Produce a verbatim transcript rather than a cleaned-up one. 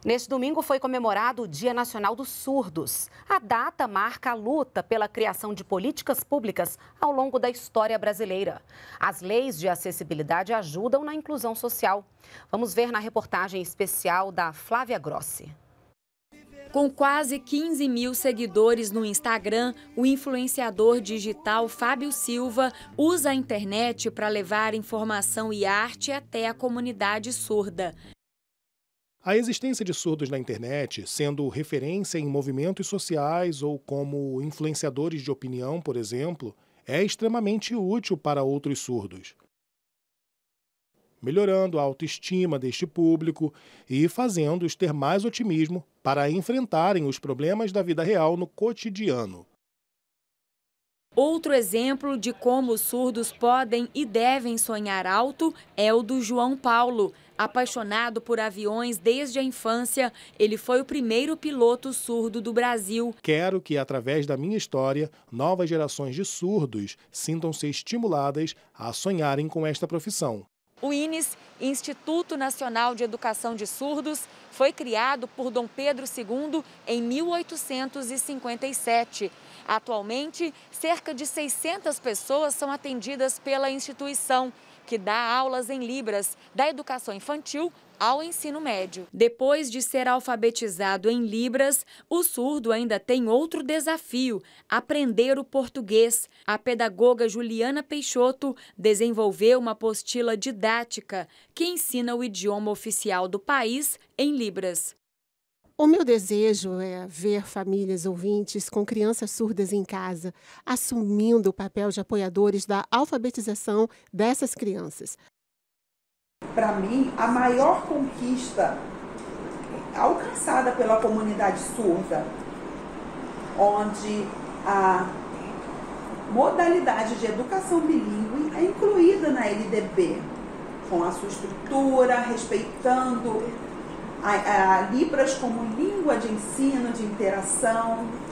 Neste domingo foi comemorado o Dia Nacional dos Surdos. A data marca a luta pela criação de políticas públicas ao longo da história brasileira. As leis de acessibilidade ajudam na inclusão social. Vamos ver na reportagem especial da Flávia Grossi. Com quase quinze mil seguidores no Instagram, o influenciador digital Fábio Silva usa a internet para levar informação e arte até a comunidade surda. A existência de surdos na internet, sendo referência em movimentos sociais ou como influenciadores de opinião, por exemplo, é extremamente útil para outros surdos, melhorando a autoestima deste público e fazendo-os ter mais otimismo para enfrentarem os problemas da vida real no cotidiano. Outro exemplo de como os surdos podem e devem sonhar alto é o do João Paulo. Apaixonado por aviões desde a infância, ele foi o primeiro piloto surdo do Brasil. Quero que, através da minha história, novas gerações de surdos sintam-se estimuladas a sonharem com esta profissão. O INES, Instituto Nacional de Educação de Surdos, foi criado por Dom Pedro segundo em mil oitocentos e cinquenta e sete. Atualmente, cerca de seiscentas pessoas são atendidas pela instituição, que dá aulas em Libras, da educação infantil ao ensino médio. Depois de ser alfabetizado em Libras, o surdo ainda tem outro desafio: aprender o português. A pedagoga Juliana Peixoto desenvolveu uma apostila didática que ensina o idioma oficial do país em Libras. O meu desejo é ver famílias ouvintes com crianças surdas em casa, assumindo o papel de apoiadores da alfabetização dessas crianças. Para mim, a maior conquista alcançada pela comunidade surda, onde a modalidade de educação bilíngue é incluída na L D B, com a sua estrutura, respeitando a, a Libras como língua de ensino, de interação,